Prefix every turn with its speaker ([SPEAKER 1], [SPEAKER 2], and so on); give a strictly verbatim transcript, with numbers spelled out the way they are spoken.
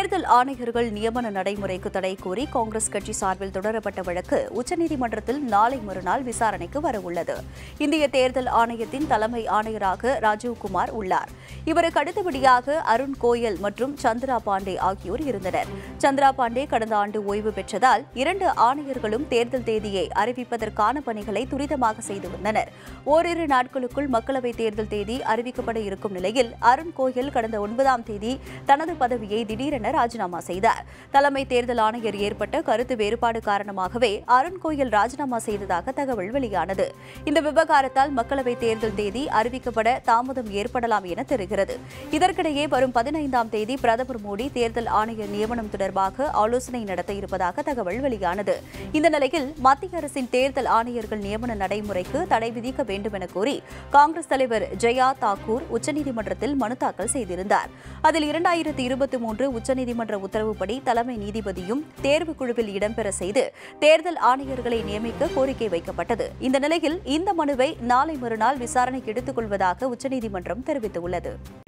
[SPEAKER 1] தேர்தல் ஆணையர்கள் நியமன நடைமுறைக்கு தடை கோரி காங்கிரஸ் கட்சி சார்பில் தொடரப்பட்ட வழக்கு உச்சநீதிமன்றத்தில் நாளை மறுநாள் விசாரணைக்கு வரவுள்ளது. இந்திய தேர்தல் ஆணையத்தின் தலைமை ஆணையராக ராஜீவ்குமார் உள்ளார். இவருக்கு அடுத்தபடியாக அருண் கோயல் மற்றும் சந்திரா பாண்டே ஆகியோர் இருந்தனர். சந்திரா பாண்டே கடந்த ஆண்டு ஓய்வு பெற்றதால் இரண்டு ஆணையர்களும் தேர்தல் தேதியை அறிவிப்பதற்கான பணிகளை துரிதமாக செய்து வந்தனர். ஓரிரு நாட்களுக்குள் மக்களவைத் தேர்தல் தேதி அறிவிக்கப்பட இருக்கும் நிலையில் அருண் கோயல் கடந்த ஒன்பதாம் தேதி தனது பதவியை திடீரென ராஜினாமா செய்தார். தலைமை தேர்தல் ஆணையர் ஏற்பட்ட கருத்து வேறுபாடு காரணமாகவே அருண் கோயல் ராஜினாமா செய்ததாக தகவல் வெளியானது. இந்த விவகாரத்தால் மக்களவைத் தேர்தல் தேதி அறிவிக்கப்பட தாமதம் ஏற்படலாம் என தெரிகிறது. இதற்கிடையே வரும் பதினைந்தாம் தேதி பிரதமர் மோடி தேர்தல் ஆணையர் நியமனம் தொடர்பாக ஆலோசனை நடத்த இருப்பதாக தகவல் வெளியானது. இந்த நிலையில் மத்திய அரசின் தேர்தல் ஆணையர்கள் நியமன நடைமுறைக்கு தடை விதிக்க வேண்டும் என கோரி காங்கிரஸ் தலைவர் ஜெயா தாக்கூர் உச்சநீதிமன்றத்தில் மனு தாக்கல் செய்திருந்தார். அதில் இரண்டாயிரத்தி இருபத்தி மூன்று உச்சநீதிமன்ற உத்தரவுப்படி தலைமை நீதிபதியும் தேர்வு குழுவில் இடம்பெற செய்து தேர்தல் ஆணையர்களை நியமிக்க கோரிக்கை வைக்கப்பட்டது. இந்த நிலையில் இந்த மனுவை நாளை மறுநாள் விசாரணைக்கு எடுத்துக் கொள்வதாக உச்சநீதிமன்றம் தெரிவித்துள்ளது.